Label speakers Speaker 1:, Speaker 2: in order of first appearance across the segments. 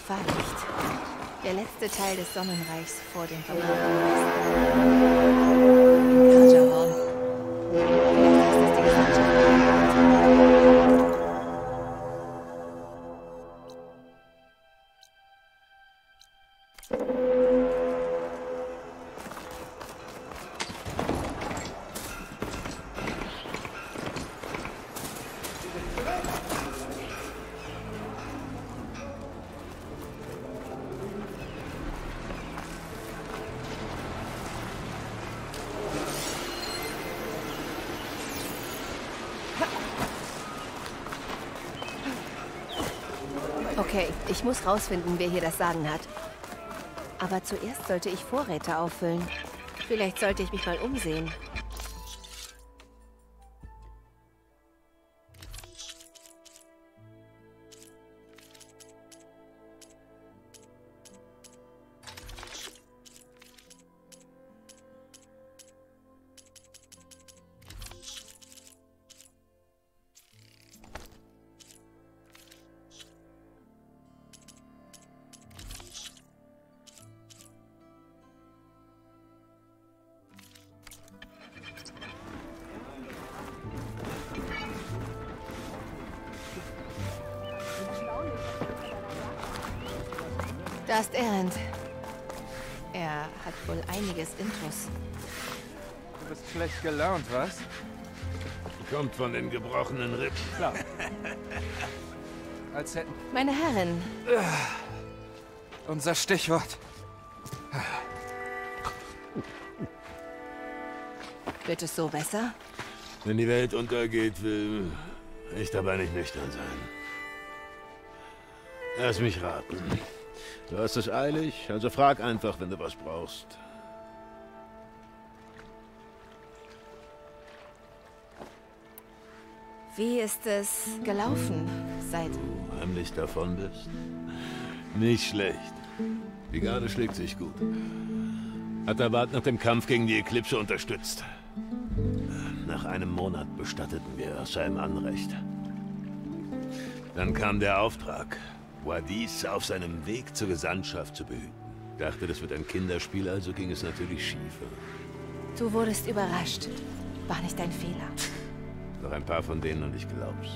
Speaker 1: Fahrlicht. Der letzte Teil des Sonnenreichs vor dem verbrannten Kajahorn. Vielleicht ist es die Gesellschaft. Okay, ich muss rausfinden, wer hier das Sagen hat. Aber zuerst sollte ich Vorräte auffüllen. Vielleicht sollte ich mich mal umsehen. Da ist Erend. Er hat wohl einiges Intus.
Speaker 2: Du bist schlecht gelaunt, was?
Speaker 3: Kommt von den gebrochenen Rippen.
Speaker 2: Klar. Als hätten...
Speaker 1: Meine Herrin.
Speaker 2: Unser Stichwort.
Speaker 1: Wird es so besser?
Speaker 3: Wenn die Welt untergeht, will ich dabei nicht nüchtern sein. Lass mich raten. Du hast es eilig, also frag einfach, wenn du was brauchst.
Speaker 1: Wie ist es gelaufen, seit...
Speaker 3: Du heimlich davon bist? Nicht schlecht. Die Garde schlägt sich gut. Hat der Wart nach dem Kampf gegen die Eklipse unterstützt. Nach einem Monat bestatteten wir seinem Anrecht. Dann kam der Auftrag, Wadis auf seinem Weg zur Gesandtschaft zu behüten. Dachte, das wird ein Kinderspiel, also ging es natürlich schief.
Speaker 1: Du wurdest überrascht. War nicht dein Fehler.
Speaker 3: Noch ein paar von denen und ich glaub's.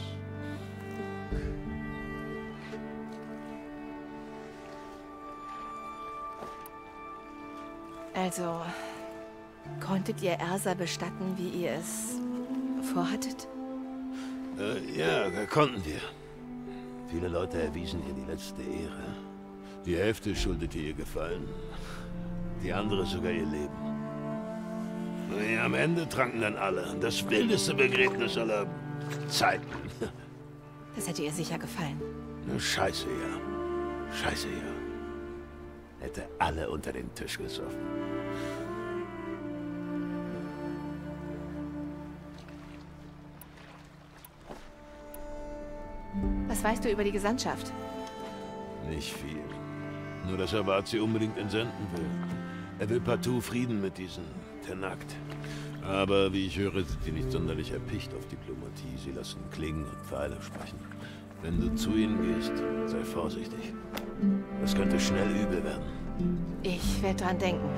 Speaker 1: Also, konntet ihr Ersa bestatten, wie ihr es vorhattet?
Speaker 3: Ja, konnten wir. Viele Leute erwiesen ihr die letzte Ehre. Die Hälfte schuldete ihr Gefallen, die andere sogar ihr Leben. Ja, am Ende tranken dann alle. Das wildeste Begräbnis aller Zeiten.
Speaker 1: Das hätte ihr sicher gefallen.
Speaker 3: Scheiße, ja. Scheiße, ja. Hätte alle unter den Tisch gesoffen.
Speaker 1: Was weißt du über die Gesandtschaft?
Speaker 3: Nicht viel. Nur, dass Awad sie unbedingt entsenden will. Er will partout Frieden mit diesen Tenakt. Aber wie ich höre, sind sie nicht sonderlich erpicht auf Diplomatie. Sie lassen Klingen und Pfeile sprechen. Wenn du zu ihnen gehst, sei vorsichtig. Das könnte schnell übel werden.
Speaker 1: Ich werde dran denken.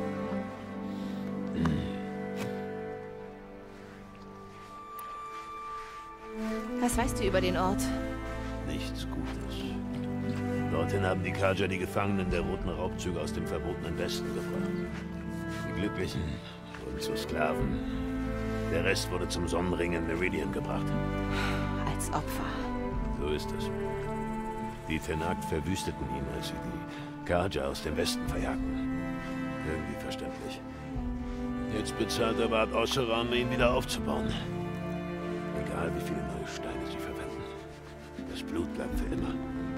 Speaker 1: Was weißt du über den Ort?
Speaker 3: Nichts Gutes. Dorthin haben die Kaja die Gefangenen der roten Raubzüge aus dem verbotenen Westen gebracht. Die Glücklichen wurden zu Sklaven. Der Rest wurde zum Sonnenring in Meridian gebracht.
Speaker 1: Als Opfer.
Speaker 3: So ist es. Die Tenakt verwüsteten ihn, als sie die Kaja aus dem Westen verjagten. Irgendwie verständlich. Jetzt bezahlt der Wart Osseram, um ihn wieder aufzubauen. Egal wie viele neue Steine sie verwenden. Das Blut bleibt für immer.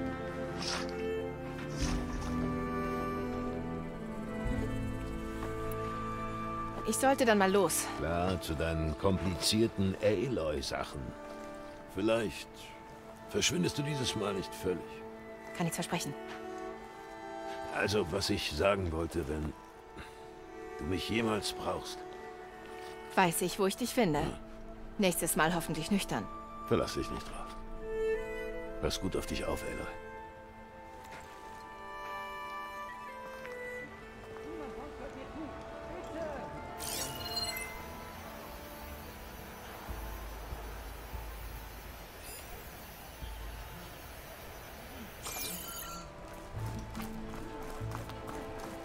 Speaker 1: Ich sollte dann mal los.
Speaker 3: Klar, zu deinen komplizierten Aloy-Sachen. Vielleicht verschwindest du dieses Mal nicht völlig.
Speaker 1: Kann nichts versprechen.
Speaker 3: Also, was ich sagen wollte, wenn du mich jemals brauchst.
Speaker 1: Weiß ich, wo ich dich finde.
Speaker 3: Ja.
Speaker 1: Nächstes Mal hoffentlich nüchtern.
Speaker 3: Verlass dich nicht drauf. Pass gut auf dich auf, Aloy.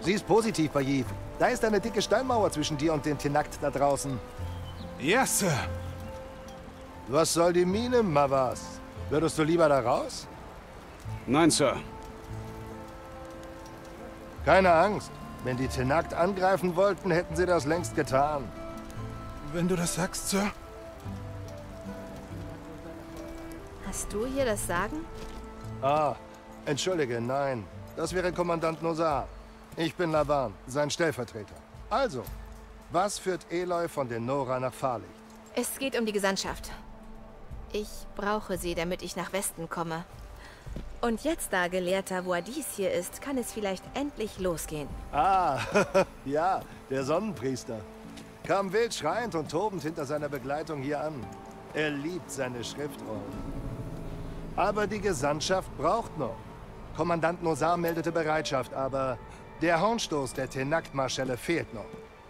Speaker 4: Sieh's positiv, Bayiv. Da ist eine dicke Steinmauer zwischen dir und dem Tenakt da draußen.
Speaker 2: Ja, Sir.
Speaker 4: Was soll die Mine, Mavas? Würdest du lieber da raus?
Speaker 5: Nein, Sir.
Speaker 4: Keine Angst. Wenn die Tenakt angreifen wollten, hätten sie das längst getan.
Speaker 2: Wenn du das sagst, Sir.
Speaker 1: Hast du hier das Sagen?
Speaker 4: Ah, entschuldige, nein. Das wäre Kommandant Nosar. Ich bin Lavan, sein Stellvertreter. Also, was führt Aloy von den Nora nach Fahrlicht?
Speaker 1: Es geht um die Gesandtschaft. Ich brauche sie, damit ich nach Westen komme. Und jetzt, da Gelehrter Voadis hier ist, kann es vielleicht endlich losgehen.
Speaker 4: Ah, ja, der Sonnenpriester. Kam wild schreiend und tobend hinter seiner Begleitung hier an. Er liebt seine Schriftrollen. Aber die Gesandtschaft braucht noch. Kommandant Nosar meldete Bereitschaft, aber der Hornstoß der Tenakt-Marschelle fehlt noch.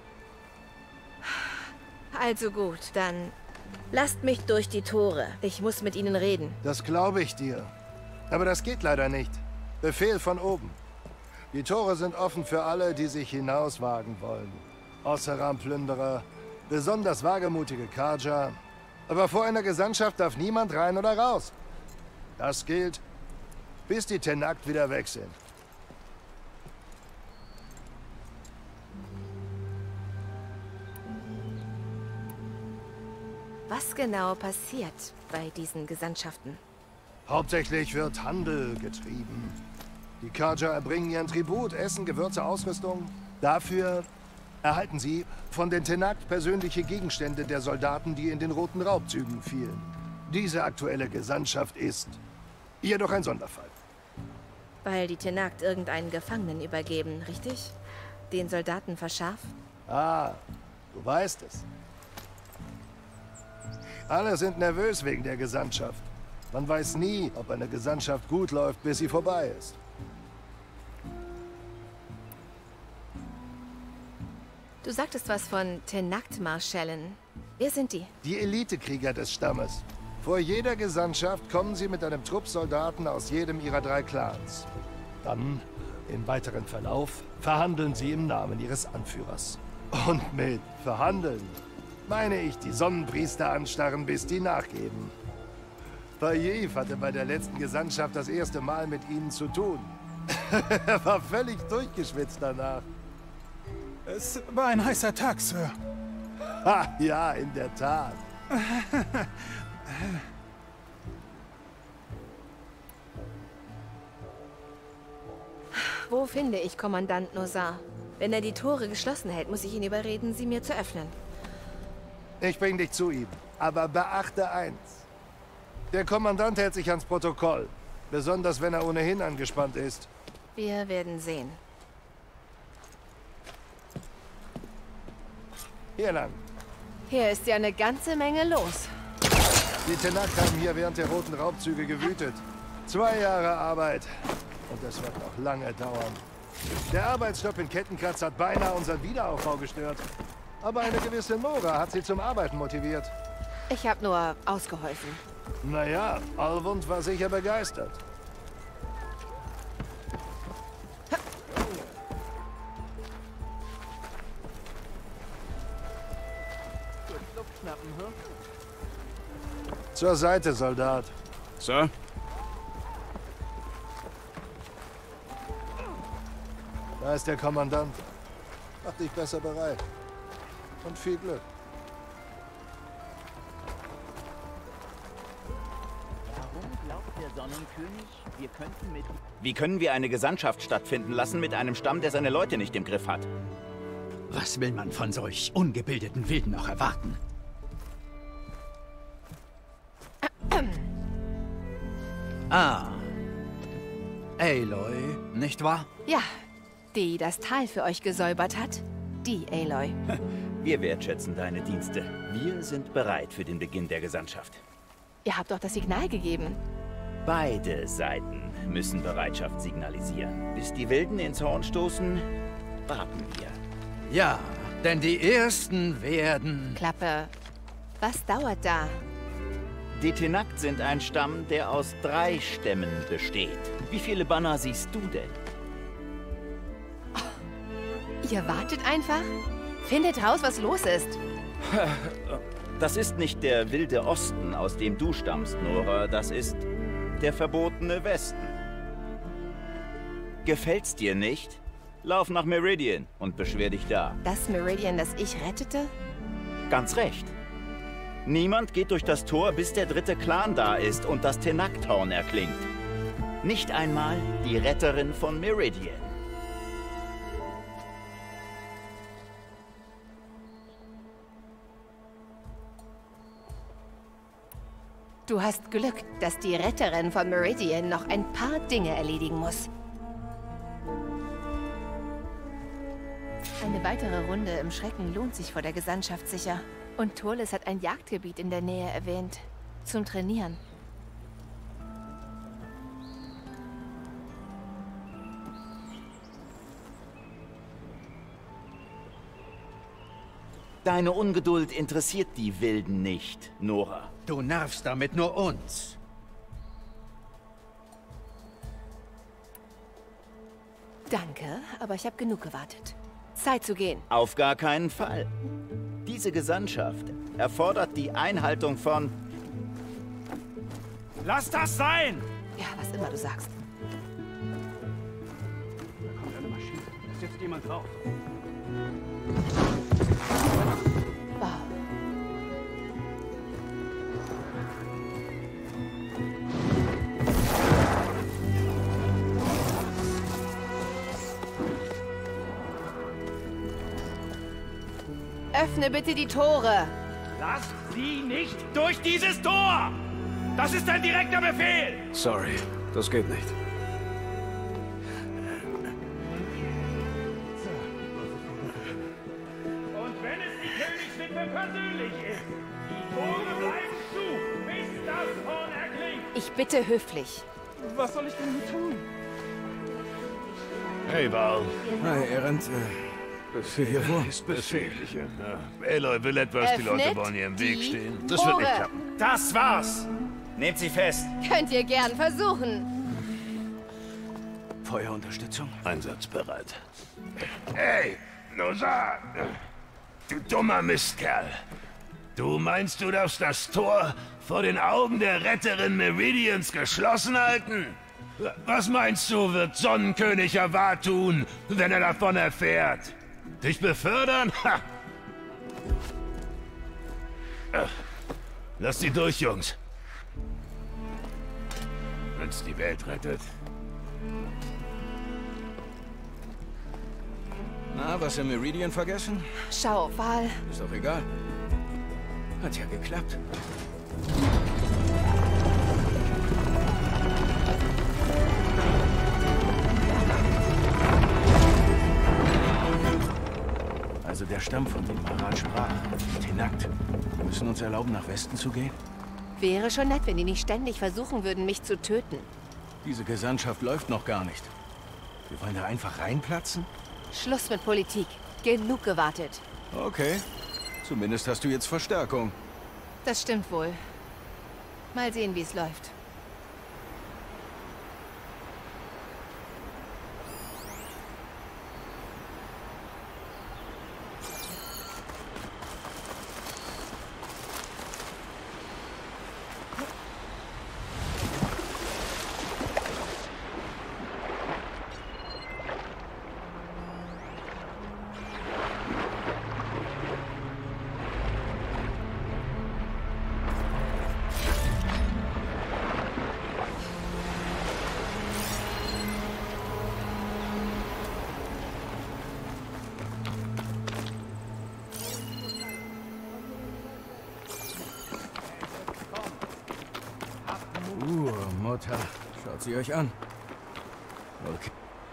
Speaker 1: Also gut, dann lasst mich durch die Tore. Ich muss mit ihnen reden.
Speaker 4: Das glaube ich dir. Aber das geht leider nicht. Befehl von oben. Die Tore sind offen für alle, die sich hinauswagen wollen. Osseram-Plünderer, besonders wagemutige Karja. Aber vor einer Gesandtschaft darf niemand rein oder raus. Das gilt, bis die Tenakt wieder weg sind.
Speaker 1: Was genau passiert bei diesen Gesandtschaften?
Speaker 4: Hauptsächlich wird Handel getrieben. Die Karja erbringen ihren Tribut, Essen, Gewürze, Ausrüstung. Dafür erhalten sie von den Tenakt persönliche Gegenstände der Soldaten, die in den roten Raubzügen fielen. Diese aktuelle Gesandtschaft ist jedoch ein Sonderfall.
Speaker 1: Weil die Tenakt irgendeinen Gefangenen übergeben, richtig? Den Soldaten verscharf?
Speaker 4: Ah, du weißt es. Alle sind nervös wegen der Gesandtschaft. Man weiß nie, ob eine Gesandtschaft gut läuft, bis sie vorbei ist.
Speaker 1: Du sagtest was von Tenakt-Marschellen. Wer sind die?
Speaker 4: Die Elitekrieger des Stammes. Vor jeder Gesandtschaft kommen sie mit einem Trupp Soldaten aus jedem ihrer 3 Clans. Dann, im weiteren Verlauf, verhandeln sie im Namen ihres Anführers. Und mit verhandeln meine ich die Sonnenpriester anstarren, bis die nachgeben. Bayiv hatte bei der letzten Gesandtschaft das erste Mal mit ihnen zu tun. Er war völlig durchgeschwitzt danach.
Speaker 2: Es war ein heißer Tag, Sir.
Speaker 4: Ha, ja, in der Tat.
Speaker 1: Wo finde ich Kommandant Nosar? Wenn er die Tore geschlossen hält, muss ich ihn überreden, sie mir zu öffnen.
Speaker 4: Ich bring dich zu ihm. Aber beachte eins. Der Kommandant hält sich ans Protokoll. Besonders wenn er ohnehin angespannt ist.
Speaker 1: Wir werden sehen.
Speaker 4: Hier lang.
Speaker 1: Hier ist ja eine ganze Menge los.
Speaker 4: Die Tenakt haben hier während der roten Raubzüge gewütet. 2 Jahre Arbeit. Und das wird noch lange dauern. Der Arbeitsstopp in Kettenkratz hat beinahe unseren Wiederaufbau gestört. Aber eine gewisse Nora hat sie zum Arbeiten motiviert.
Speaker 1: Ich habe nur ausgeholfen.
Speaker 4: Naja, Alwund war sicher begeistert. Zur Seite, Soldat.
Speaker 5: Sir?
Speaker 4: Da ist der Kommandant. Mach dich besser bereit. Und viel Glück.
Speaker 6: Warum glaubt der Sonnenkönig, wir könnten mit... Wie können wir eine Gesandtschaft stattfinden lassen mit einem Stamm, der seine Leute nicht im Griff hat?
Speaker 7: Was will man von solch ungebildeten Wilden noch erwarten? Ah. Aloy, nicht wahr?
Speaker 1: Ja, die das Tal für euch gesäubert hat. Die Aloy.
Speaker 6: Wir wertschätzen deine Dienste. Wir sind bereit für den Beginn der Gesandtschaft.
Speaker 1: Ihr habt doch das Signal gegeben.
Speaker 6: Beide Seiten müssen Bereitschaft signalisieren. Bis die Wilden ins Horn stoßen, warten wir.
Speaker 7: Ja, denn die Ersten werden...
Speaker 1: Klappe. Was dauert da?
Speaker 6: Die Tenakt sind ein Stamm, der aus 3 Stämmen besteht. Wie viele Banner siehst du denn?
Speaker 1: Ihr wartet einfach? Findet raus, was los ist.
Speaker 6: Das ist nicht der wilde Osten, aus dem du stammst, Nora. Das ist der verbotene Westen. Gefällt's dir nicht? Lauf nach Meridian und beschwer dich da.
Speaker 1: Das Meridian, das ich rettete?
Speaker 6: Ganz recht. Niemand geht durch das Tor, bis der 3. Clan da ist und das Tenakthorn erklingt. Nicht einmal die Retterin von Meridian.
Speaker 1: Du hast Glück, dass die Retterin von Meridian noch ein paar Dinge erledigen muss. Eine weitere Runde im Schrecken lohnt sich vor der Gesandtschaft sicher. Und Turles hat ein Jagdgebiet in der Nähe erwähnt. Zum Trainieren.
Speaker 6: Deine Ungeduld interessiert die Wilden nicht, Nora.
Speaker 7: Du nervst damit nur uns.
Speaker 1: Danke, aber ich habe genug gewartet. Zeit zu gehen.
Speaker 6: Auf gar keinen Fall. Diese Gesandtschaft erfordert die Einhaltung von...
Speaker 5: Lass das sein!
Speaker 1: Ja, was immer du sagst.
Speaker 5: Da kommt eine Maschine. Da sitzt jemand drauf.
Speaker 1: Wow. Öffne bitte die Tore.
Speaker 5: Lass sie nicht durch dieses Tor! Das ist ein direkter Befehl! Sorry, das geht nicht. Und wenn es die Königswitwe persönlich ist, die Tore bleiben zu, bis das Horn erklingt!
Speaker 1: Ich bitte höflich.
Speaker 2: Was soll ich denn tun?
Speaker 3: Hey, Val.
Speaker 8: Hi, Erend. Was hier vor?
Speaker 5: Ist Befehl.
Speaker 3: Ja. Aloy will etwas, die Leute wollen ihr im Weg
Speaker 1: die
Speaker 3: stehen. Das wird nicht
Speaker 1: Tore.
Speaker 3: klappen.
Speaker 5: Das war's!
Speaker 6: Nehmt sie fest!
Speaker 1: Könnt ihr gern versuchen.
Speaker 5: Feuerunterstützung?
Speaker 3: Einsatzbereit. Hey, Nosa! Du dummer Mistkerl. Du meinst, du darfst das Tor vor den Augen der Retterin Meridians geschlossen halten? Was meinst du, wird Sonnenkönig Avad tun, wenn er davon erfährt? Dich befördern? Ha! Lass sie durch, Jungs. Wenn's die Welt rettet.
Speaker 8: Na, was im Meridian vergessen?
Speaker 1: Schau, Val.
Speaker 8: Ist doch egal. Hat ja geklappt. Also der Stamm, von dem Marat sprach, Tenakt. Wir müssen uns erlauben, nach Westen zu gehen?
Speaker 1: Wäre schon nett, wenn die nicht ständig versuchen würden, mich zu töten.
Speaker 8: Diese Gesandtschaft läuft noch gar nicht. Wir wollen da einfach reinplatzen?
Speaker 1: Schluss mit Politik. Genug gewartet.
Speaker 8: Okay. Zumindest hast du jetzt Verstärkung.
Speaker 1: Das stimmt wohl. Mal sehen, wie es läuft.
Speaker 8: Mutter. Schaut sie euch an. Okay.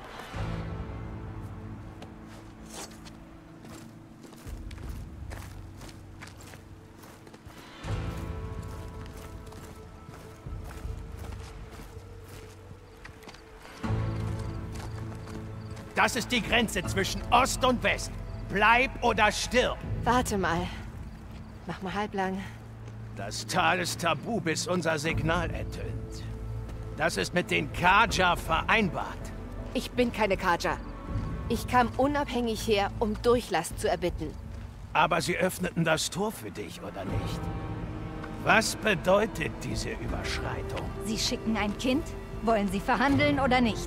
Speaker 5: Das ist die Grenze zwischen Ost und West. Bleib oder stirb.
Speaker 1: Warte mal. Mach mal halblang.
Speaker 5: Das Tal ist tabu, bis unser Signal ertönt. Das ist mit den Carja vereinbart.
Speaker 1: Ich bin keine Carja. Ich kam unabhängig her, um Durchlass zu erbitten.
Speaker 8: Aber sie öffneten das Tor für dich, oder nicht? Was bedeutet diese Überschreitung?
Speaker 9: Sie schicken ein Kind? Wollen Sie verhandeln oder nicht?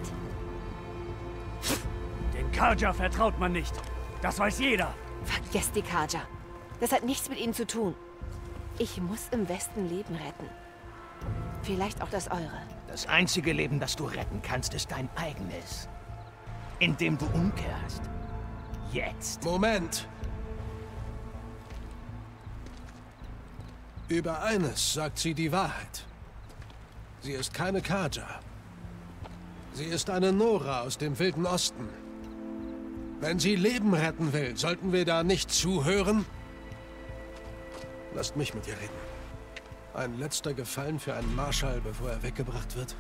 Speaker 2: Den Carja vertraut man nicht. Das weiß jeder.
Speaker 1: Vergesst die Carja. Das hat nichts mit ihnen zu tun. Ich muss im Westen Leben retten. Vielleicht auch das eure.
Speaker 8: Das einzige Leben, das du retten kannst, ist dein eigenes. Indem du umkehrst. Jetzt.
Speaker 4: Moment! Über eines sagt sie die Wahrheit. Sie ist keine Carja. Sie ist eine Nora aus dem Wilden Osten. Wenn sie Leben retten will, sollten wir da nicht zuhören? Lasst mich mit ihr reden. Ein letzter Gefallen für einen Marschall, bevor er weggebracht wird.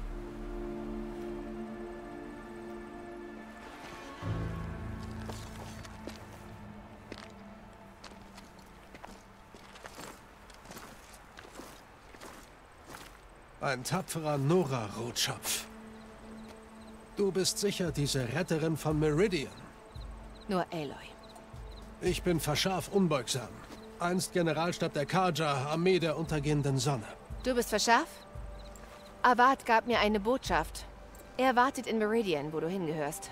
Speaker 4: Ein tapferer Nora-Rotschopf. Du bist sicher diese Retterin von Meridian.
Speaker 1: Nur Aloy.
Speaker 4: Ich bin Verscharf Unbeugsam. Einst Generalstab der Carja, Armee der untergehenden Sonne.
Speaker 1: Du bist Verscharf? Avad gab mir eine Botschaft. Er wartet in Meridian, wo du hingehörst.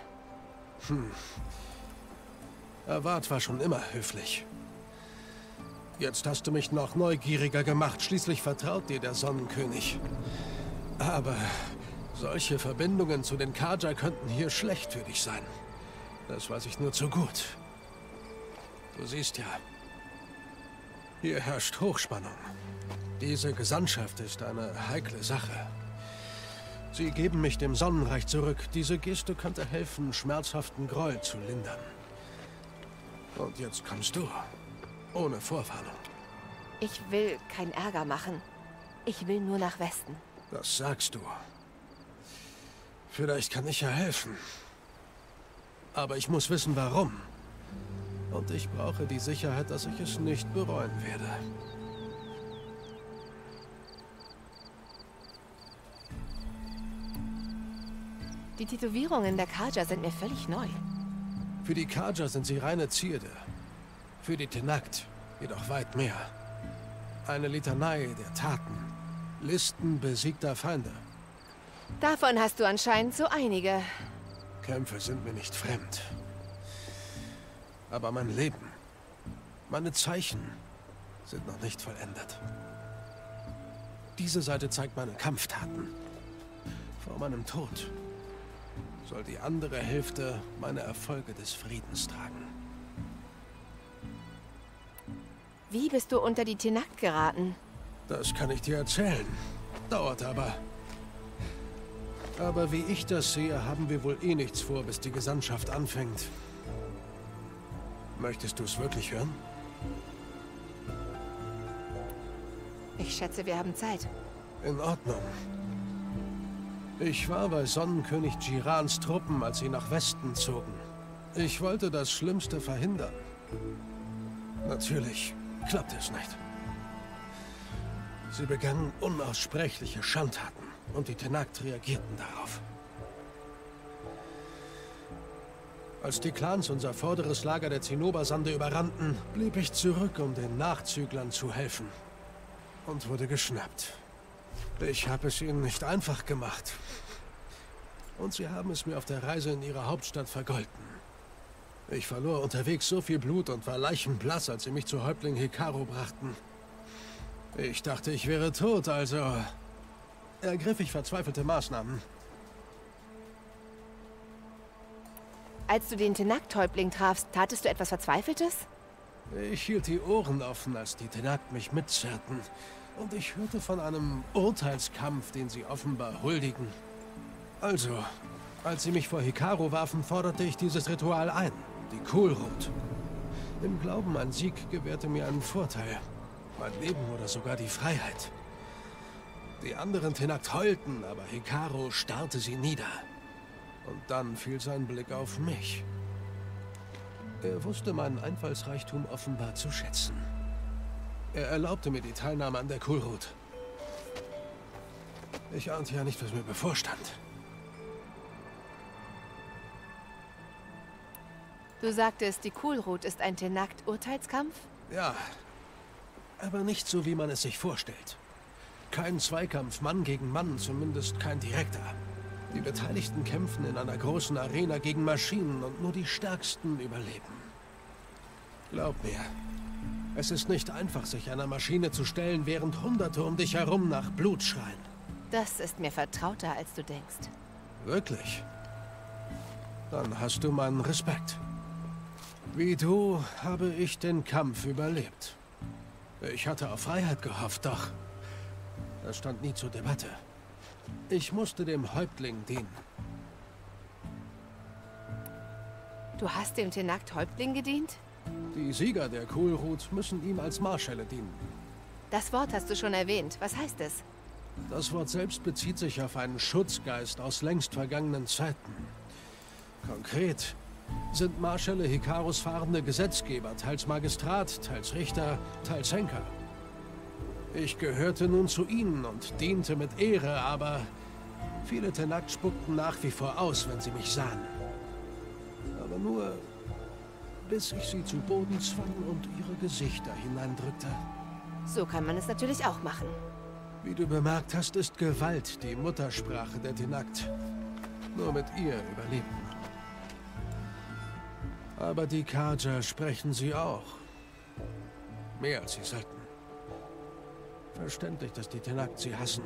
Speaker 4: Avad war schon immer höflich. Jetzt hast du mich noch neugieriger gemacht. Schließlich vertraut dir der Sonnenkönig. Aber solche Verbindungen zu den Carja könnten hier schlecht für dich sein. Das weiß ich nur zu gut. Du siehst ja, hier herrscht Hochspannung. Diese Gesandtschaft ist eine heikle Sache. Sie geben mich dem Sonnenreich zurück. Diese Geste könnte helfen, schmerzhaften Groll zu lindern. Und jetzt kommst du. Ohne Vorwarnung.
Speaker 1: Ich will keinen Ärger machen. Ich will nur nach Westen.
Speaker 4: Das sagst du. Vielleicht kann ich ja helfen. Aber ich muss wissen, warum. Und ich brauche die Sicherheit, dass ich es nicht bereuen werde.
Speaker 1: Die Tätowierungen der Carja sind mir völlig neu.
Speaker 4: Für die Carja sind sie reine Zierde. Für die Tenakt jedoch weit mehr. Eine Litanei der Taten. Listen besiegter Feinde.
Speaker 1: Davon hast du anscheinend so einige.
Speaker 4: Kämpfe sind mir nicht fremd. Aber mein Leben, meine Zeichen sind noch nicht vollendet. Diese Seite zeigt meine Kampftaten. Vor meinem Tod soll die andere Hälfte meine Erfolge des Friedens tragen.
Speaker 1: Wie bist du unter die Tenakt geraten?
Speaker 4: Das kann ich dir erzählen. Dauert aber. Aber wie ich das sehe, haben wir wohl eh nichts vor, bis die Gesandtschaft anfängt. Möchtest du es wirklich hören?
Speaker 1: Ich schätze, wir haben Zeit.
Speaker 4: In Ordnung. Ich war bei Sonnenkönig Jirans Truppen, als sie nach Westen zogen. Ich wollte das Schlimmste verhindern. Natürlich klappte es nicht. Sie begannen unaussprechliche Schandtaten und die Tenakt reagierten darauf. Als die Clans unser vorderes Lager der Zinnobersande überrannten, blieb ich zurück, um den Nachzüglern zu helfen. Und wurde geschnappt. Ich habe es ihnen nicht einfach gemacht. Und sie haben es mir auf der Reise in ihre Hauptstadt vergolten. Ich verlor unterwegs so viel Blut und war leichenblass, als sie mich zu Häuptling Hekarro brachten. Ich dachte, ich wäre tot, also ergriff ich verzweifelte Maßnahmen.
Speaker 1: Als du den Tenakt-Häuptling trafst, tatest du etwas Verzweifeltes?
Speaker 4: Ich hielt die Ohren offen, als die Tenakt mich mitzerrten. Und ich hörte von einem Urteilskampf, den sie offenbar huldigen. Also, als sie mich vor Hekarro warfen, forderte ich dieses Ritual ein. Die Kohlrot. Im Glauben, ein Sieg gewährte mir einen Vorteil. Mein Leben oder sogar die Freiheit. Die anderen Tenakt heulten, aber Hekarro starrte sie nieder. Und dann fiel sein Blick auf mich. Er wusste meinen Einfallsreichtum offenbar zu schätzen. Er erlaubte mir die Teilnahme an der Kohlrot. Ich ahnte ja nicht, was mir bevorstand.
Speaker 1: Du sagtest, die Kulrut ist ein Tenakt-Urteilskampf?
Speaker 10: Ja, aber nicht so, wie man es sich vorstellt. Kein Zweikampf Mann gegen Mann, zumindest kein direkter. Die Beteiligten kämpfen in einer großen Arena gegen Maschinen und nur die Stärksten überleben. Glaub mir, es ist nicht einfach, sich einer Maschine zu stellen, während Hunderte um dich herum nach Blut schreien.
Speaker 1: Das ist mir vertrauter, als du denkst.
Speaker 10: Wirklich? Dann hast du meinen Respekt. Wie du habe ich den Kampf überlebt. Ich hatte auf Freiheit gehofft, doch das stand nie zur Debatte. Ich musste dem Häuptling dienen.
Speaker 1: Du hast dem Tenakt-Häuptling gedient?
Speaker 10: Die Sieger der Kulrut müssen ihm als Marschälle dienen.
Speaker 1: Das Wort hast du schon erwähnt. Was heißt es?
Speaker 10: Das Wort selbst bezieht sich auf einen Schutzgeist aus längst vergangenen Zeiten. Konkret sind Marschälle Hikaros fahrende Gesetzgeber, teils Magistrat, teils Richter, teils Henker. Ich gehörte nun zu ihnen und diente mit Ehre, aber viele Tenakt spuckten nach wie vor aus, wenn sie mich sahen. Aber nur, bis ich sie zu Boden zwang und ihre Gesichter hineindrückte.
Speaker 1: So kann man es natürlich auch machen.
Speaker 10: Wie du bemerkt hast, ist Gewalt die Muttersprache der Tenakt. Nur mit ihr überleben. Aber die Carja sprechen sie auch. Mehr als sie sollten. Verständlich, dass die Tenakt sie hassen.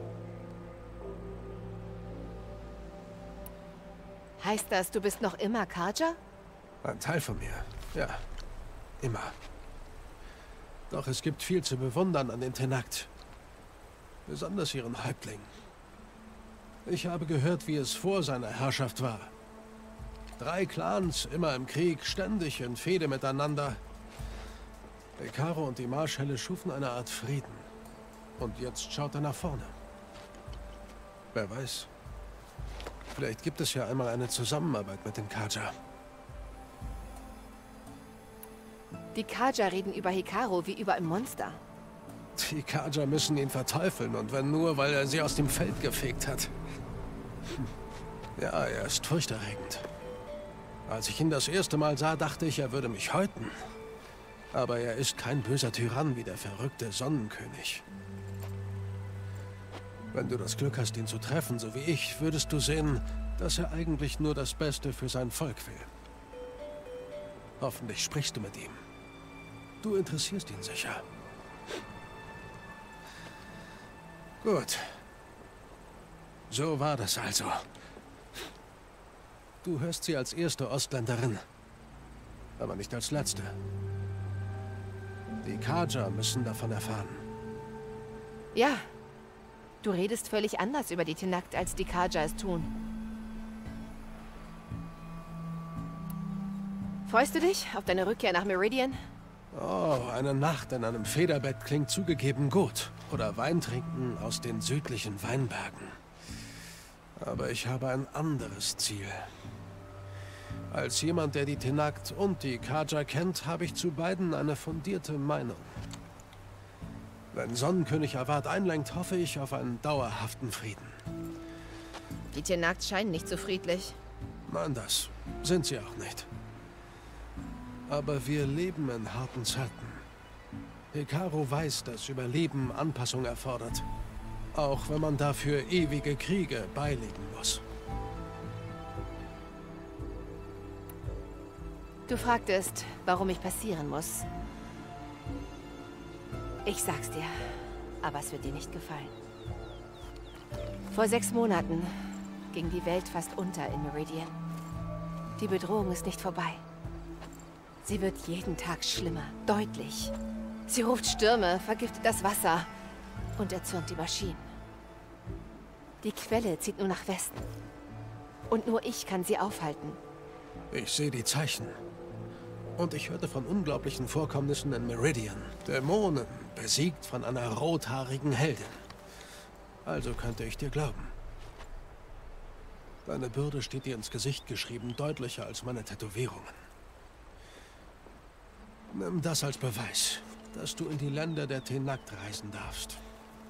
Speaker 1: Heißt das, du bist noch immer Carja?
Speaker 10: Ein Teil von mir, ja. Immer. Doch es gibt viel zu bewundern an den Tenakt. Besonders ihren Häuptling. Ich habe gehört, wie es vor seiner Herrschaft war. 3 Clans, immer im Krieg, ständig in Fehde miteinander. Hekaro und die Marschälle schufen eine Art Frieden. Und jetzt schaut er nach vorne. Wer weiß. Vielleicht gibt es ja einmal eine Zusammenarbeit mit den Carja.
Speaker 1: Die Carja reden über Hekaro wie über ein Monster.
Speaker 10: Die Carja müssen ihn verteufeln, und wenn nur, weil er sie aus dem Feld gefegt hat. Ja, er ist furchterregend. Als ich ihn das erste Mal sah, dachte ich, er würde mich häuten. Aber er ist kein böser Tyrann wie der verrückte Sonnenkönig. Wenn du das Glück hast, ihn zu treffen, so wie ich, würdest du sehen, dass er eigentlich nur das Beste für sein Volk will. Hoffentlich sprichst du mit ihm. Du interessierst ihn sicher. Gut. So war das also. Du hörst sie als erste Ostländerin, aber nicht als letzte. Die Carja müssen davon erfahren.
Speaker 1: Ja. Du redest völlig anders über die Tenakt, als die Carja es tun. Freust du dich auf deine Rückkehr nach Meridian?
Speaker 10: Oh, eine Nacht in einem Federbett klingt zugegeben gut. Oder Wein trinken aus den südlichen Weinbergen. Aber ich habe ein anderes Ziel. Als jemand, der die Tenakt und die Carja kennt, habe ich zu beiden eine fundierte Meinung. Wenn Sonnenkönig Avad einlenkt, hoffe ich auf einen dauerhaften Frieden.
Speaker 1: Die Tenakt scheinen nicht so friedlich.
Speaker 10: Nein, das sind sie auch nicht. Aber wir leben in harten Zeiten. Hekaro weiß, dass Überleben Anpassung erfordert. Auch wenn man dafür ewige Kriege beilegen muss.
Speaker 1: Du fragtest, warum ich passieren muss. Ich sag's dir, aber es wird dir nicht gefallen. Vor 6 Monaten ging die Welt fast unter in Meridian. Die Bedrohung ist nicht vorbei. Sie wird jeden Tag schlimmer, deutlich. Sie ruft Stürme, vergiftet das Wasser und erzürnt die Maschinen. Die Quelle zieht nur nach Westen. Und nur ich kann sie aufhalten.
Speaker 10: Ich sehe die Zeichen. Und ich hörte von unglaublichen Vorkommnissen in Meridian. Dämonen, besiegt von einer rothaarigen Heldin. Also könnte ich dir glauben. Deine Bürde steht dir ins Gesicht geschrieben, deutlicher als meine Tätowierungen. Nimm das als Beweis, dass du in die Länder der Tenakt reisen darfst.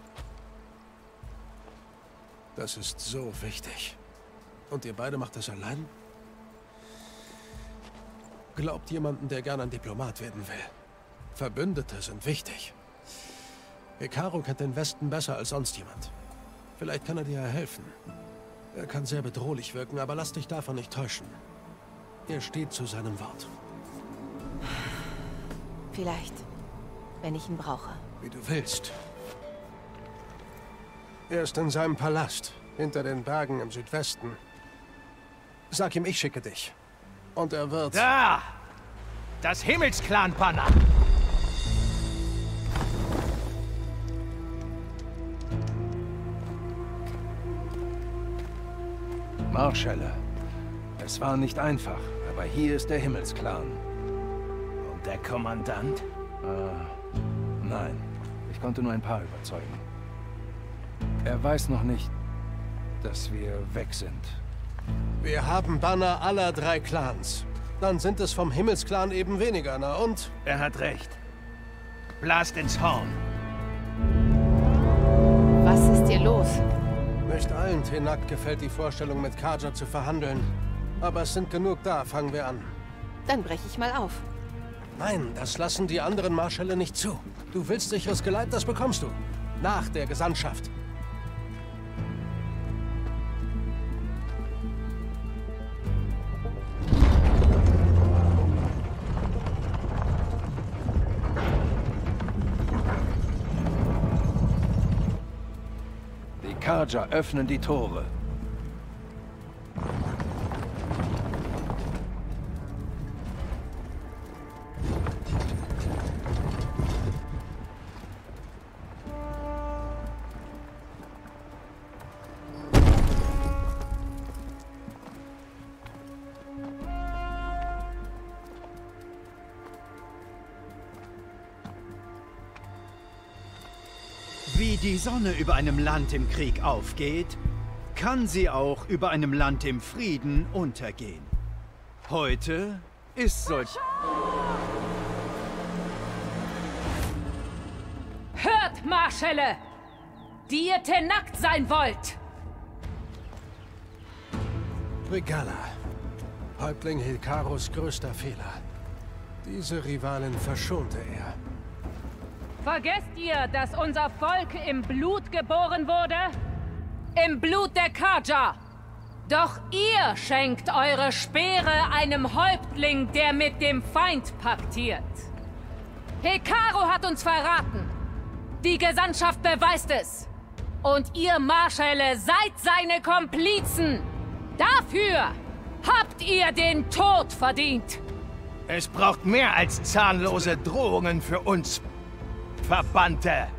Speaker 10: Das ist so wichtig. Und ihr beide macht das allein? Glaubt jemanden, der gern ein Diplomat werden will. Verbündete sind wichtig. Hekarro kennt den Westen besser als sonst jemand. Vielleicht kann er dir helfen. Er kann sehr bedrohlich wirken, aber lass dich davon nicht täuschen. Er steht zu seinem Wort.
Speaker 1: Vielleicht, wenn ich ihn brauche.
Speaker 10: Wie du willst. Er ist in seinem Palast, hinter den Bergen im Südwesten. Sag ihm, ich schicke dich. Und er wird...
Speaker 8: Da! Das Himmelsklan-Banner!
Speaker 11: Marschälle. Es war nicht einfach, aber hier ist der Himmelsklan.
Speaker 8: Und der Kommandant?
Speaker 11: Nein. Ich konnte nur ein paar überzeugen. Er weiß noch nicht, dass wir weg sind.
Speaker 10: Wir haben Banner aller 3 Clans. Dann sind es vom Himmelsklan eben weniger, na und?
Speaker 8: Er hat recht. Blast ins Horn.
Speaker 1: Was ist dir los?
Speaker 10: Nicht allen Tenakt gefällt die Vorstellung, mit Carja zu verhandeln. Aber es sind genug da, fangen wir an.
Speaker 1: Dann breche ich mal auf.
Speaker 10: Nein, das lassen die anderen Marschälle nicht zu. Du willst sicheres Geleit, das bekommst du. Nach der Gesandtschaft.
Speaker 11: Die Carja öffnen die Tore.
Speaker 7: Wie die Sonne über einem Land im Krieg aufgeht, kann sie auch über einem Land im Frieden untergehen. Heute ist solch...
Speaker 12: Hört, Marschälle, die ihr Tenakt sein wollt!
Speaker 10: Regala. Häuptling Hekarros größter Fehler. Diese Rivalin verschonte er.
Speaker 12: Vergesst ihr, dass unser Volk im Blut geboren wurde? Im Blut der Carja! Doch ihr schenkt eure Speere einem Häuptling, der mit dem Feind paktiert. Hekarro hat uns verraten. Die Gesandtschaft beweist es. Und ihr Marschälle seid seine Komplizen. Dafür habt ihr den Tod verdient.
Speaker 8: Es braucht mehr als zahnlose Drohungen für uns, Verbannte!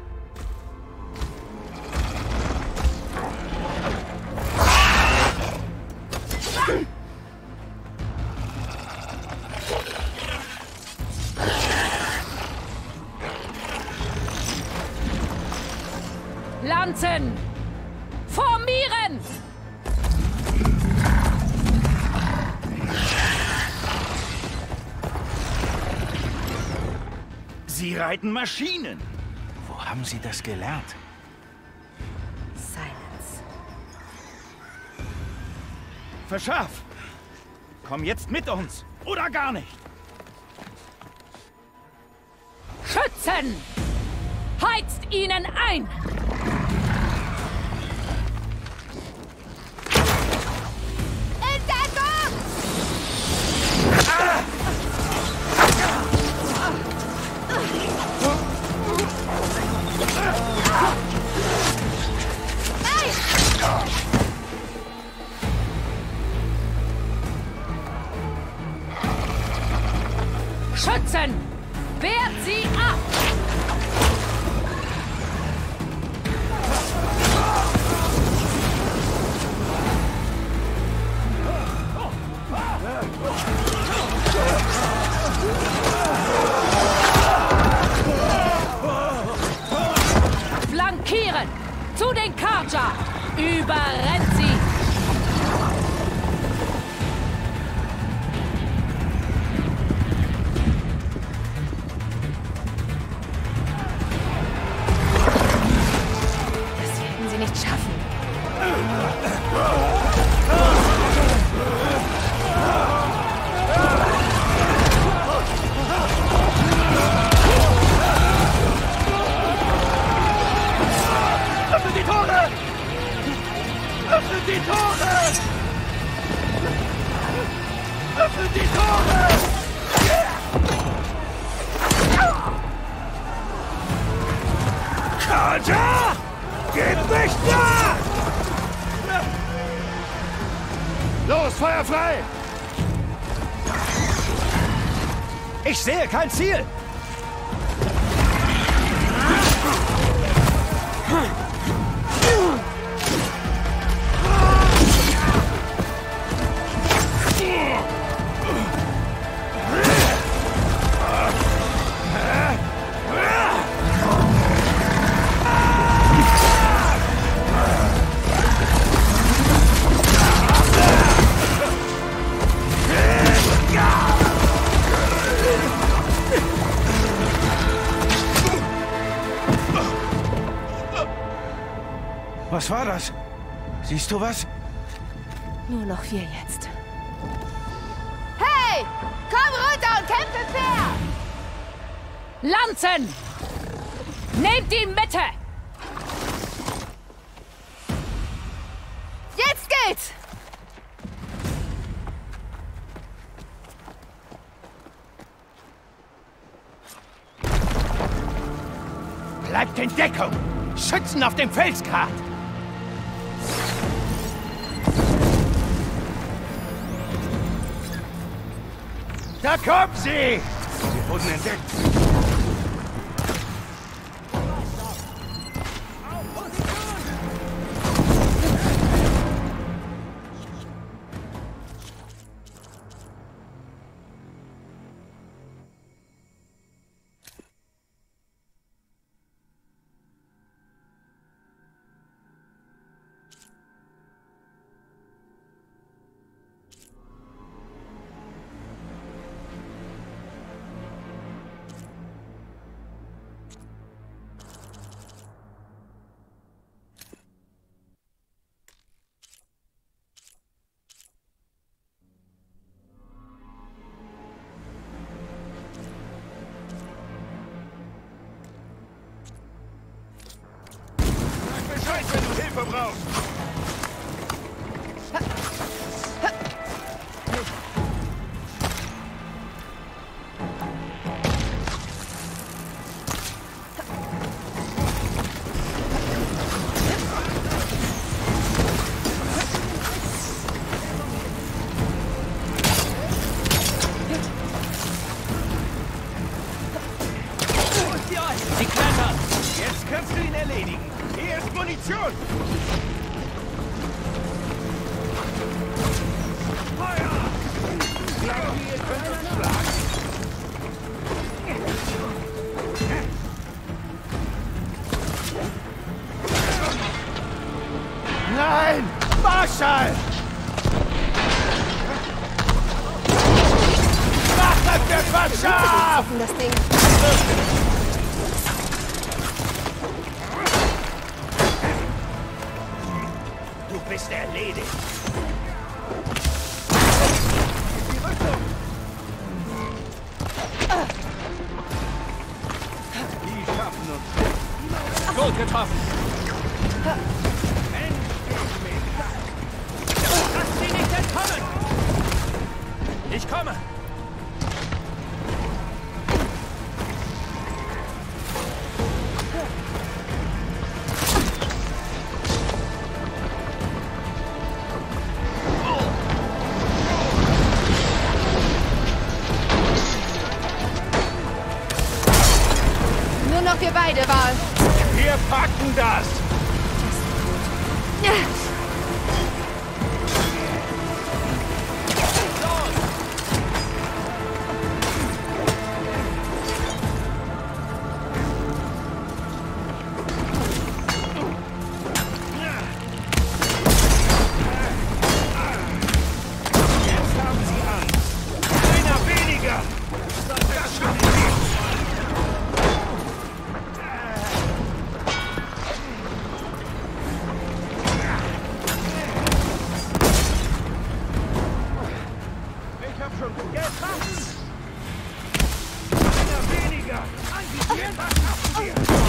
Speaker 12: Lanzen! Formieren!
Speaker 6: Sie reiten Maschinen. Wo haben Sie das gelernt?
Speaker 1: Silence.
Speaker 6: Verschaff! Komm jetzt mit uns! Oder gar nicht!
Speaker 12: Schützen! Heizt ihnen ein!
Speaker 1: In Deckung!
Speaker 12: Schützen! Wehrt sie ab! Flankieren! Zu den Carja! Überrennt sie!
Speaker 5: Öffnet die Tore! Karja! Gib nicht nach!
Speaker 4: Los, Feuer frei!
Speaker 8: Ich sehe kein Ziel! Was war das? Siehst du was?
Speaker 1: Nur noch wir jetzt.
Speaker 12: Hey! Komm runter und kämpfe fair! Lanzen! Nehmt die Mitte!
Speaker 1: Jetzt geht's!
Speaker 8: Bleibt in Deckung! Schützen auf dem Felsgrat! Da kommen sie! Sie wurden entdeckt.
Speaker 5: Wenn du Hilfe brauchst!
Speaker 8: Sie klettern!
Speaker 5: Jetzt kannst du ihn erledigen! Hier ist Munition! Feuer! Glaubt ihr, ihr könnt uns schlagen?
Speaker 8: Nein! Marschall! Macht das für Quatscher!
Speaker 1: Das Ding.
Speaker 5: Du bist erledigt! Die schaffen uns!
Speaker 8: Gut getroffen!
Speaker 5: Lass sie nicht entkommen!
Speaker 8: Ich komme!
Speaker 1: Nur noch wir beide, Val.
Speaker 5: Wir packen das! Jetzt haben sie Angst! Einer weniger! Das schaffen wir! Ich hab schon getroffen! Einer weniger! Anvisiert, was schaffen wir?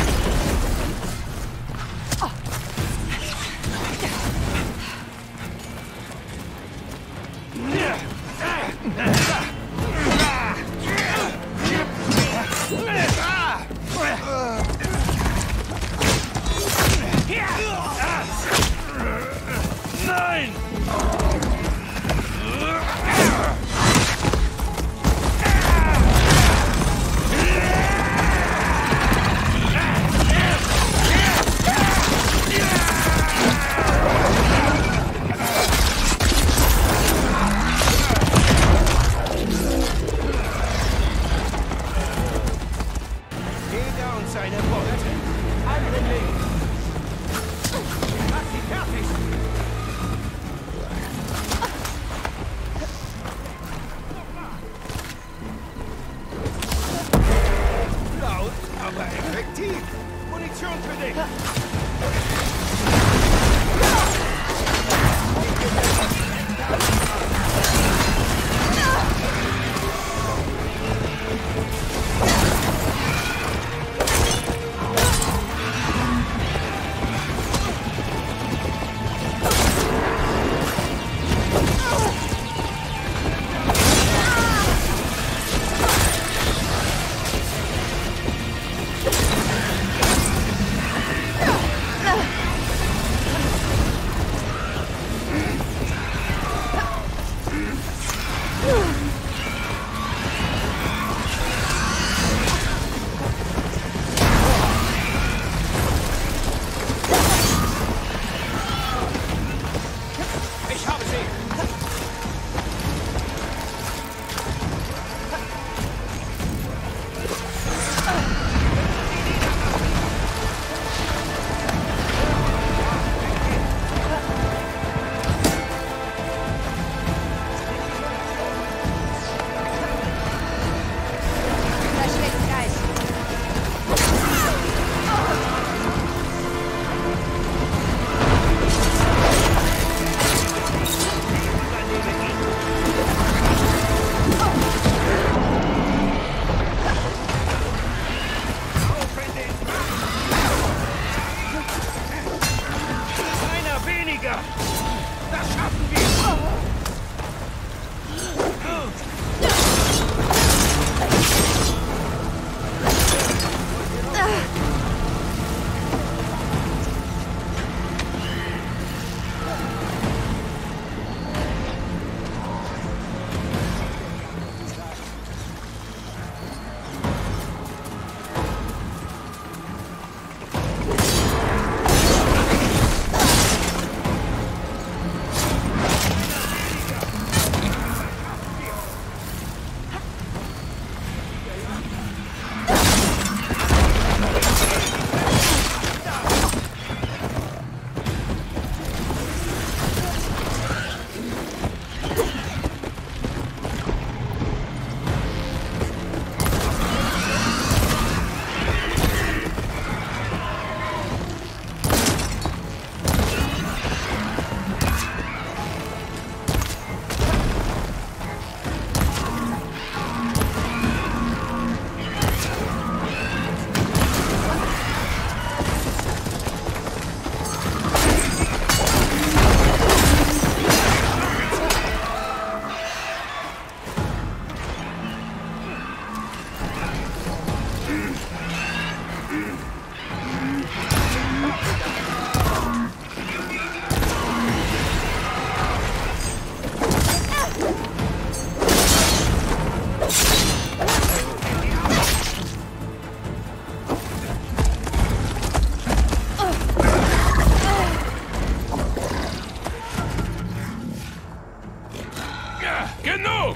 Speaker 5: Genug!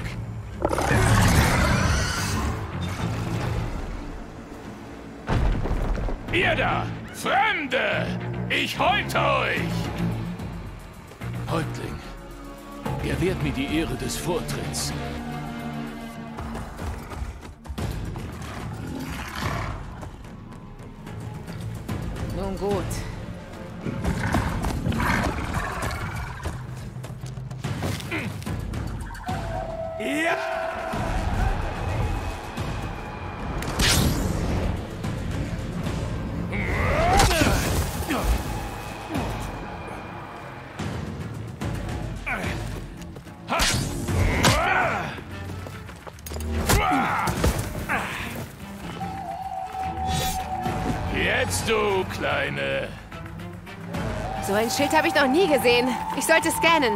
Speaker 5: Ihr da! Fremde! Ich häute euch! Häuptling, gewährt mir die Ehre des Vortritts.
Speaker 1: Nun gut.
Speaker 5: Ja! Jetzt du, Kleine.
Speaker 1: So ein Schild habe ich noch nie gesehen. Ich sollte scannen.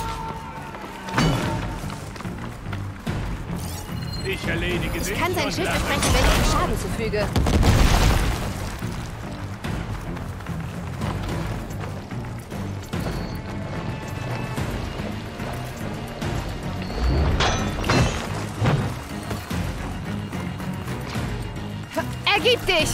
Speaker 5: Ich erledige dich.
Speaker 1: Ich kann sein
Speaker 5: und
Speaker 1: Schild
Speaker 5: lasse
Speaker 1: besprechen, wenn ich ihm Schaden zufüge. Ergib dich!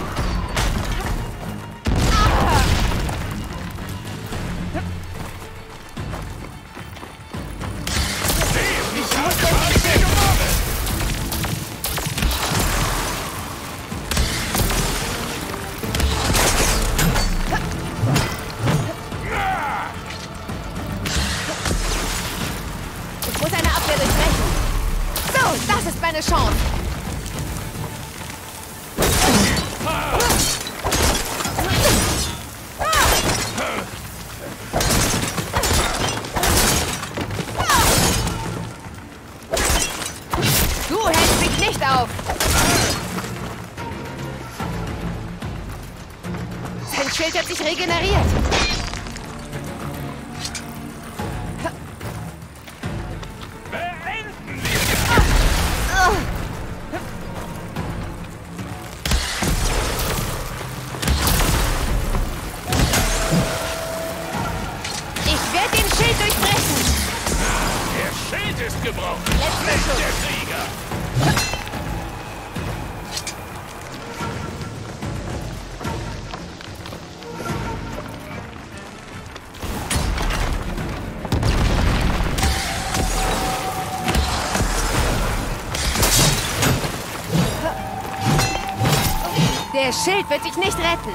Speaker 1: Ich muss eine Abwehr durchbrechen. So, das ist meine Chance. Du hältst mich nicht auf. Sein Schild hat sich regeneriert. Ich werde den Schild durchbrechen.
Speaker 5: Der Schild ist gebrochen.
Speaker 1: Letzter
Speaker 5: Nicht
Speaker 1: Schuss.
Speaker 5: der Krieger.
Speaker 1: Der Schild wird dich nicht retten.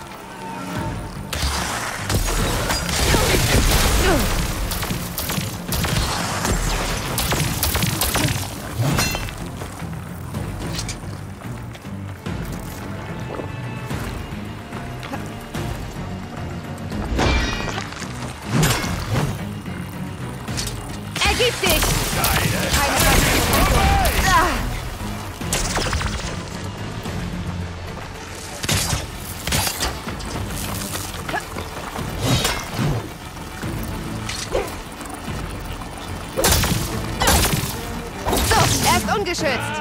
Speaker 1: Ergib dich! Keine So, er ist ungeschützt.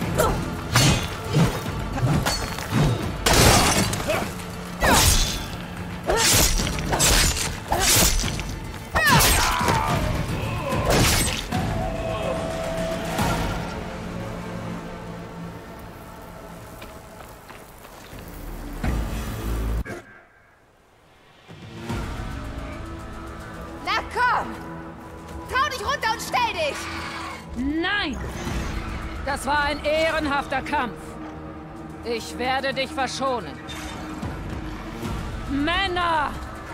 Speaker 1: Na komm! Trau dich runter und stell dich!
Speaker 12: Nein! Das war ein ehrenhafter Kampf. Ich werde dich verschonen. Männer!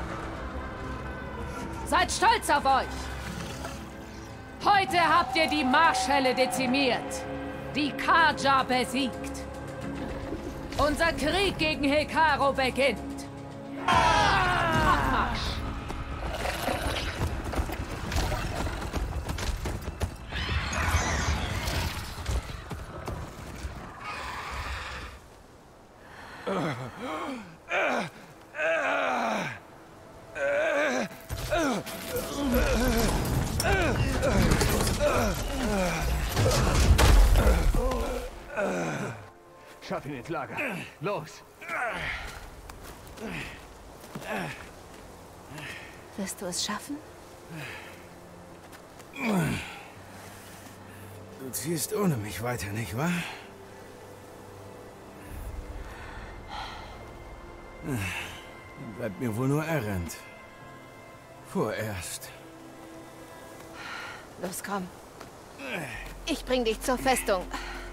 Speaker 12: Seid stolz auf euch! Heute habt ihr die Marschhelle dezimiert, die Carja besiegt. Unser Krieg gegen Hekarro beginnt. Abmarsch!
Speaker 8: Schaff ihn ins Lager. Los!
Speaker 1: Wirst du es schaffen?
Speaker 11: ziehst ohne mich weiter, nicht wahr? Dann bleibt mir wohl nur Erend. Vorerst.
Speaker 1: Los, komm. Ich bring dich zur Festung.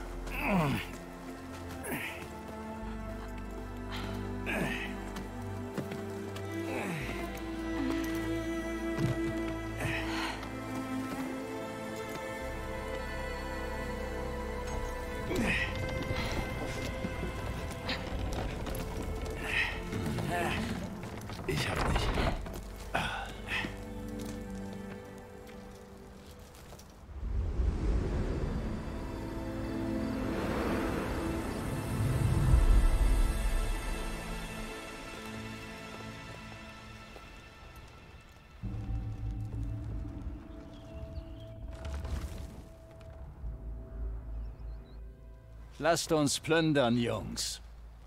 Speaker 3: Ich hab nicht.
Speaker 8: Lasst uns plündern, Jungs.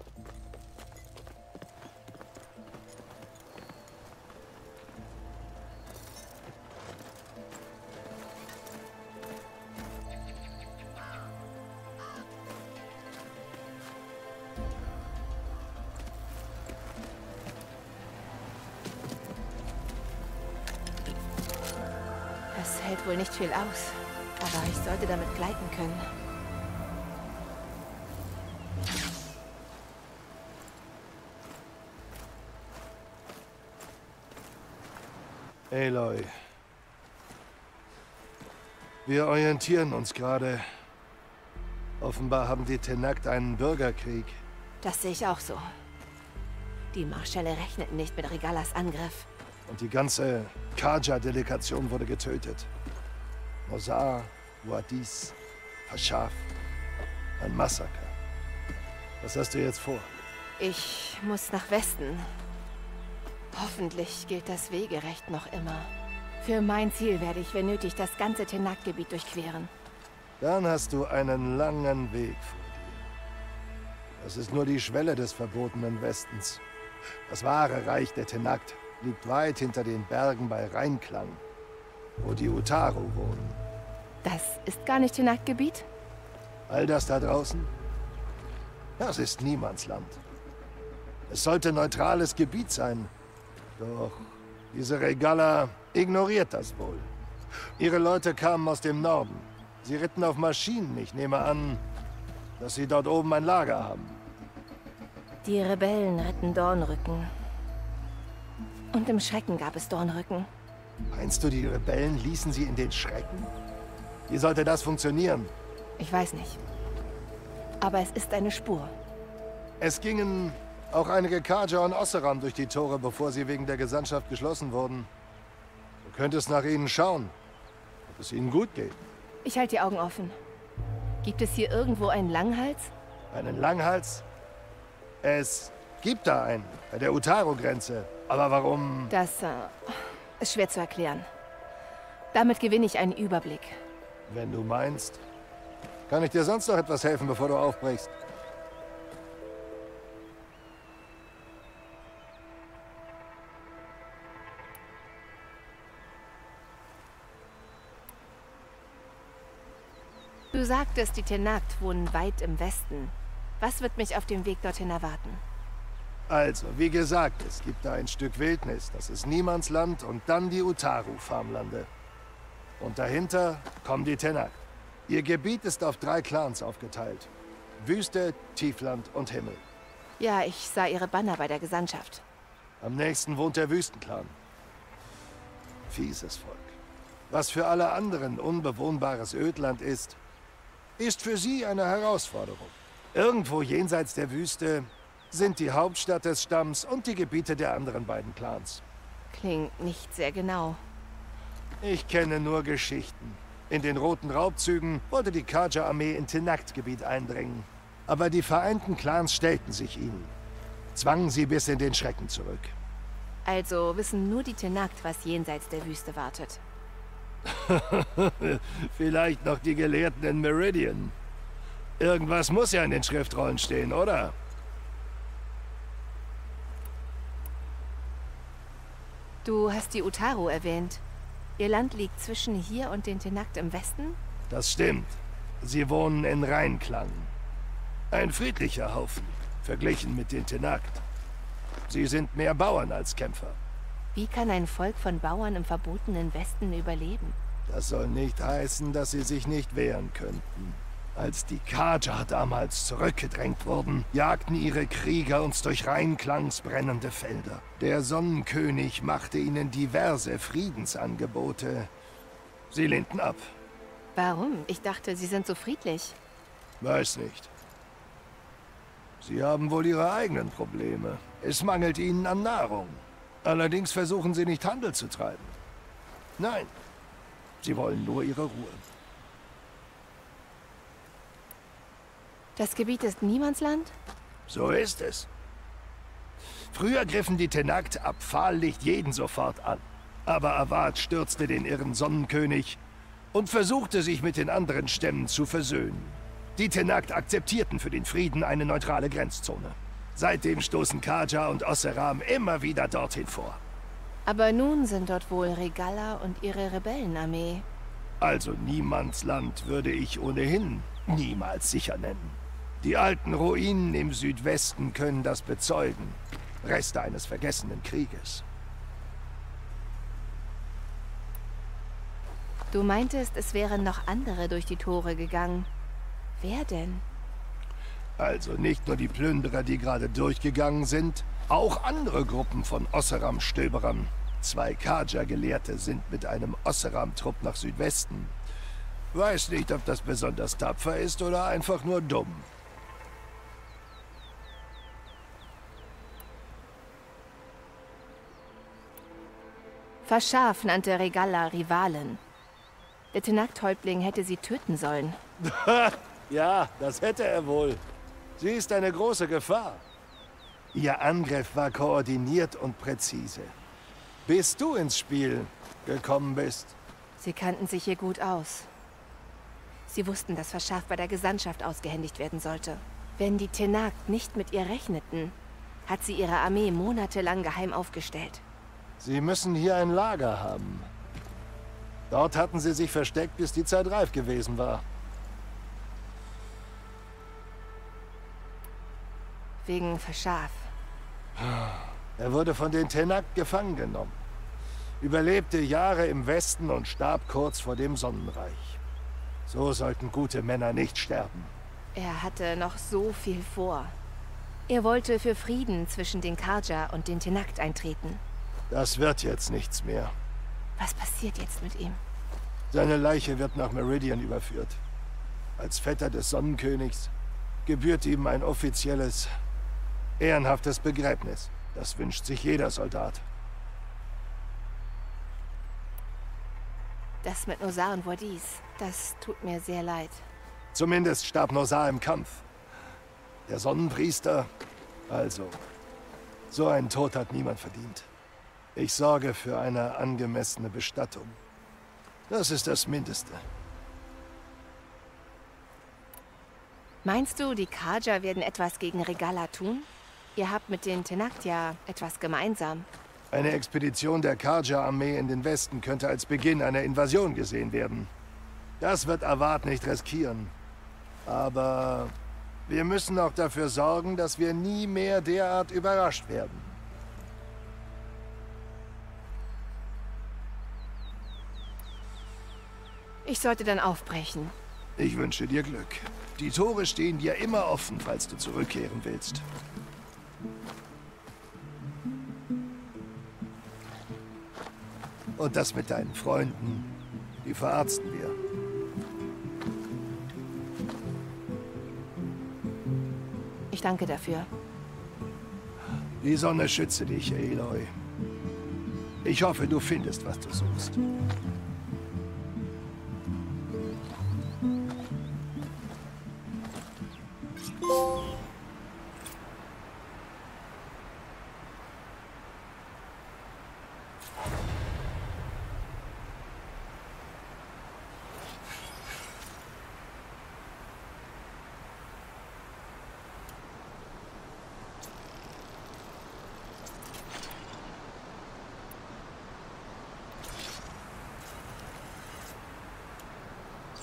Speaker 1: Es hält wohl nicht viel aus, aber ich sollte damit gleiten können.
Speaker 4: Aloy. Wir orientieren uns gerade. Offenbar haben die Tenakt einen Bürgerkrieg.
Speaker 1: Das sehe ich auch so. Die Marschälle rechneten nicht mit Regalas Angriff.
Speaker 4: Und die ganze Carja-Delegation wurde getötet. Mozar, Wadis, Hashaf. Ein Massaker. Was hast du jetzt vor?
Speaker 1: Ich muss nach Westen. Hoffentlich gilt das Wegerecht noch immer. Für mein Ziel werde ich, wenn nötig, das ganze Tenakt-Gebiet durchqueren.
Speaker 4: Dann hast du einen langen Weg vor dir. Das ist nur die Schwelle des verbotenen Westens. Das wahre Reich der Tenakt liegt weit hinter den Bergen bei Rheinklang, wo die Utaru wohnen.
Speaker 1: Das ist gar nicht Tenakt-Gebiet?
Speaker 4: All das da draußen? Das ist Niemandsland. Es sollte neutrales Gebiet sein. Doch diese Regala ignoriert das wohl. Ihre Leute kamen aus dem Norden. Sie ritten auf Maschinen. Ich nehme an, dass sie dort oben ein Lager haben.
Speaker 1: Die Rebellen ritten Dornrücken. Und im Schrecken gab es Dornrücken.
Speaker 4: Meinst du, die Rebellen ließen sie in den Schrecken? Wie sollte das funktionieren?
Speaker 1: Ich weiß nicht. Aber es ist eine Spur.
Speaker 4: Es gingen auch einige Carja und Osseram durch die Tore, bevor sie wegen der Gesandtschaft geschlossen wurden. Du könntest nach ihnen schauen, ob es ihnen gut geht.
Speaker 1: Ich halte die Augen offen. Gibt es hier irgendwo einen Langhals?
Speaker 4: Einen Langhals? Es gibt da einen, bei der Utaru-Grenze. Aber warum?
Speaker 1: Das ist schwer zu erklären. Damit gewinne ich einen Überblick.
Speaker 4: Wenn du meinst. Kann ich dir sonst noch etwas helfen, bevor du aufbrichst?
Speaker 1: Du sagtest, die Tenakt wohnen weit im Westen. Was wird mich auf dem Weg dorthin erwarten?
Speaker 4: Also, wie gesagt, es gibt da ein Stück Wildnis. Das ist Niemandsland und dann die Utaru-Farmlande. Und dahinter kommen die Tenakt. Ihr Gebiet ist auf 3 Clans aufgeteilt. Wüste, Tiefland und Himmel.
Speaker 1: Ja, ich sah ihre Banner bei der Gesandtschaft.
Speaker 4: Am nächsten wohnt der Wüstenclan. Fieses Volk. Was für alle anderen unbewohnbares Ödland ist für sie eine Herausforderung. Irgendwo jenseits der Wüste sind die Hauptstadt des Stamms und die Gebiete der anderen beiden Clans.
Speaker 1: Klingt nicht sehr genau.
Speaker 4: Ich kenne nur Geschichten. In den Roten Raubzügen wollte die Carja-Armee in Tenakt-Gebiet eindringen. Aber die vereinten Clans stellten sich ihnen. Zwangen sie bis in den Schrecken zurück.
Speaker 1: Also wissen nur die Tenakt, was jenseits der Wüste wartet.
Speaker 4: Vielleicht noch die Gelehrten in Meridian. Irgendwas muss ja in den Schriftrollen stehen, oder?
Speaker 1: Du hast die Utaru erwähnt. Ihr Land liegt zwischen hier und den Tenakt im Westen?
Speaker 4: Das stimmt. Sie wohnen in Reinklang. Ein friedlicher Haufen, verglichen mit den Tenakt. Sie sind mehr Bauern als Kämpfer.
Speaker 1: Wie kann ein Volk von Bauern im verbotenen Westen überleben?
Speaker 4: Das soll nicht heißen, dass sie sich nicht wehren könnten. Als die Carja damals zurückgedrängt wurden, jagten ihre Krieger uns durch Reinklangs brennende Felder. Der Sonnenkönig machte ihnen diverse Friedensangebote. Sie lehnten ab.
Speaker 1: Warum? Ich dachte, sie sind so friedlich.
Speaker 4: Weiß nicht. Sie haben wohl ihre eigenen Probleme. Es mangelt ihnen an Nahrung. Allerdings versuchen sie nicht Handel zu treiben. Nein, sie wollen nur ihre Ruhe.
Speaker 1: Das Gebiet ist Niemandsland?
Speaker 4: So ist es. Früher griffen die Tenakt ab Pfahllicht jeden sofort an. Aber Avad stürzte den irren Sonnenkönig und versuchte, sich mit den anderen Stämmen zu versöhnen. Die Tenakt akzeptierten für den Frieden eine neutrale Grenzzone. Seitdem stoßen Carja und Oseram immer wieder dorthin vor.
Speaker 1: Aber nun sind dort wohl Regalla und ihre Rebellenarmee.
Speaker 4: Also Niemandsland würde ich ohnehin niemals sicher nennen. Die alten Ruinen im Südwesten können das bezeugen. Reste eines vergessenen Krieges.
Speaker 1: Du meintest, es wären noch andere durch die Tore gegangen. Wer denn?
Speaker 4: Also nicht nur die Plünderer, die gerade durchgegangen sind, auch andere Gruppen von Oseram-Stöberern. 2 Carja-Gelehrte sind mit einem Oseram-Trupp nach Südwesten. Weiß nicht, ob das besonders tapfer ist oder einfach nur dumm.
Speaker 1: Verscharf nannte Regalla Rivalen. Der Tenakt-Häuptling hätte sie töten sollen.
Speaker 4: Ja, das hätte er wohl. Sie ist eine große Gefahr. Ihr Angriff war koordiniert und präzise. Bis du ins Spiel gekommen bist.
Speaker 1: Sie kannten sich hier gut aus. Sie wussten, dass Verscharf bei der Gesandtschaft ausgehändigt werden sollte. Wenn die Tenakt nicht mit ihr rechneten, hat sie ihre Armee monatelang geheim aufgestellt.
Speaker 4: Sie müssen hier ein Lager haben. Dort hatten sie sich versteckt, bis die Zeit reif gewesen war.
Speaker 1: Wegen Verscharf.
Speaker 4: Er wurde von den Tenakt gefangen genommen. Überlebte Jahre im Westen und starb kurz vor dem Sonnenreich. So sollten gute Männer nicht sterben.
Speaker 1: Er hatte noch so viel vor. Er wollte für Frieden zwischen den Carja und den Tenakt eintreten.
Speaker 4: Das wird jetzt nichts mehr.
Speaker 1: Was passiert jetzt mit ihm?
Speaker 4: Seine Leiche wird nach Meridian überführt. Als Vetter des Sonnenkönigs gebührt ihm ein offizielles, ehrenhaftes Begräbnis. Das wünscht sich jeder Soldat.
Speaker 1: Das mit Nosar und Wadis, das tut mir sehr leid.
Speaker 4: Zumindest starb Nosar im Kampf. Der Sonnenpriester, also, so einen Tod hat niemand verdient. Ich sorge für eine angemessene Bestattung. Das ist das Mindeste.
Speaker 1: Meinst du, die Carja werden etwas gegen Regalla tun? Ihr habt mit den Tenakt ja etwas gemeinsam.
Speaker 4: Eine Expedition der Carja-Armee in den Westen könnte als Beginn einer Invasion gesehen werden. Das wird Avad nicht riskieren. Aber wir müssen auch dafür sorgen, dass wir nie mehr derart überrascht werden.
Speaker 1: Ich sollte dann aufbrechen.
Speaker 4: Ich wünsche dir Glück. Die Tore stehen dir immer offen, falls du zurückkehren willst. Und das mit deinen Freunden, die verarzten wir.
Speaker 1: Ich danke dafür.
Speaker 4: Die Sonne schütze dich, Aloy. Ich hoffe, du findest, was du suchst.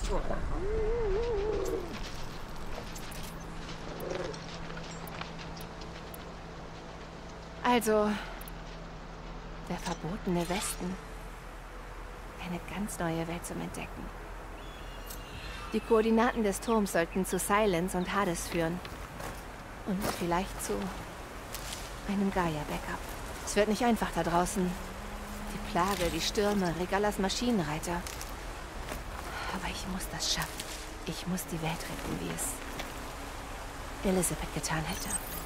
Speaker 1: Also, der verbotene Westen. Eine ganz neue Welt zum Entdecken. Die Koordinaten des Turms sollten zu Silence und Hades führen. Und vielleicht zu einem Gaia-Backup. Es wird nicht einfach da draußen. Die Plage, die Stürme, Regalas Maschinenreiter. Aber ich muss das schaffen. Ich muss die Welt retten, wie es Elizabeth getan hätte.